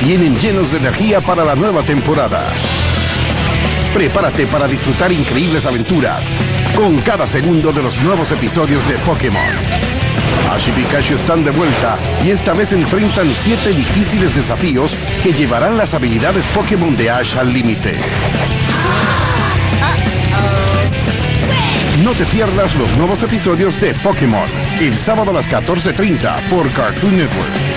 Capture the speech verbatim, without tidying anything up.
vienen llenos de energía para la nueva temporada. Prepárate para disfrutar increíbles aventuras con cada segundo de los nuevos episodios de Pokémon. Ash y Pikachu están de vuelta y esta vez enfrentan siete difíciles desafíos que llevarán las habilidades Pokémon de Ash al límite. No te pierdas los nuevos episodios de Pokémon, el sábado a las catorce treinta por Cartoon Network.